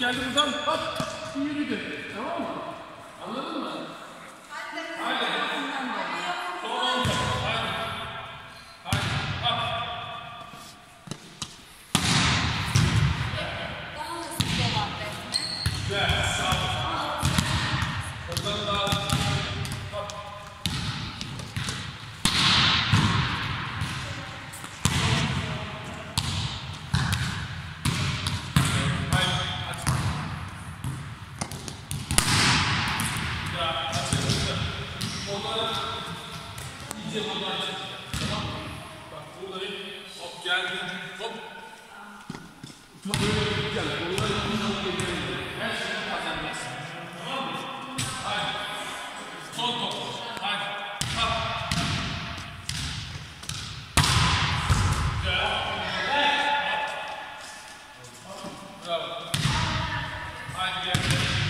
geldi buradan hop yürüdü. Tamam mı? Anladın mı? Haydi. Son 10 top. Haydi. Haydi. Hop. Daha hızlı devam etme. Güzel. Sağ ol. Hızlı daha hızlı. Hop. İyice buradan çıkacak. Tamam mı? Bak buradayım. Hop geldim. Hop. Böyle gideceğim. Bunları bundan geliyorum. Her şeyi kazanmazsın. Tamam mı? Haydi. Son top. Haydi. Hop. Güzel. Bravo. Haydi gel.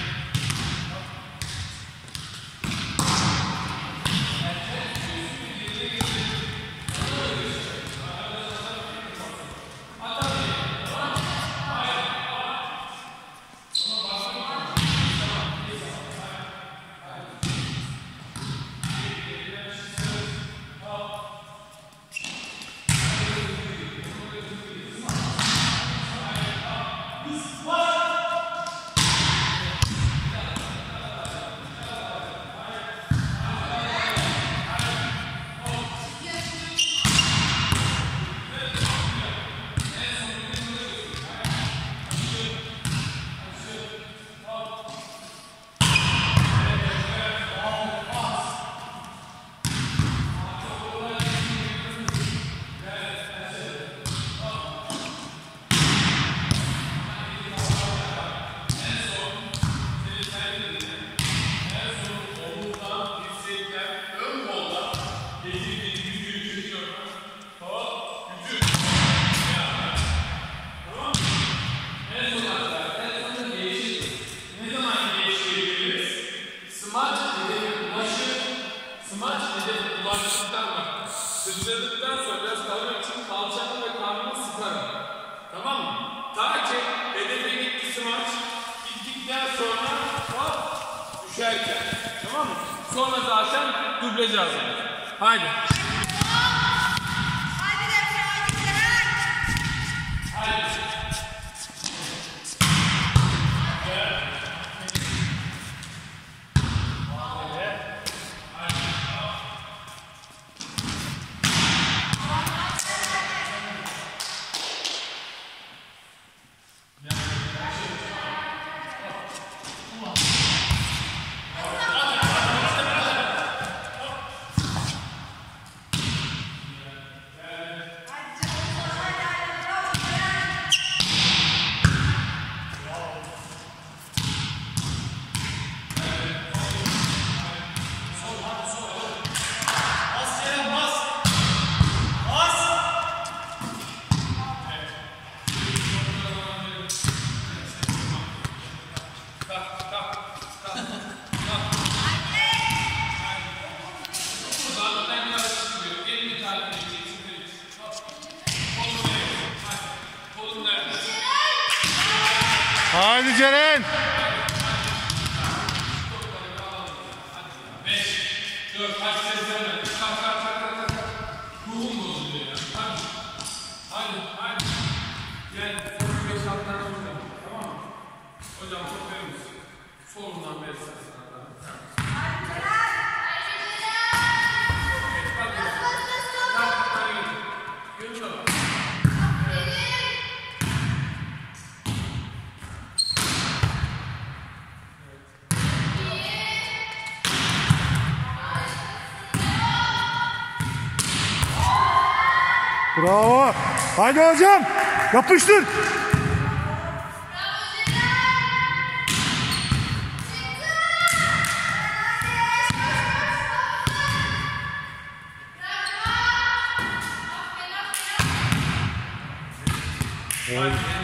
Sıçradıktan sonra biraz kalmak için kalçanı ve karnını sıkarım. Tamam mı? Ta ki hedefe gitti smaç. Gittikten sonra hop düşerken. Tamam mı? Sonra zaten dublaj hazırlar. Haydi. Haydi Ceren. 5, 4, kaç sene kalk. Ruhum bozuluyor ya. Hadi. Gel. 5 alttan vuracağım. Tamam mı? Hocam çok verir misin? Solundan ver sen. Bravo. Haydi hocam. Yapıştır. Haydi.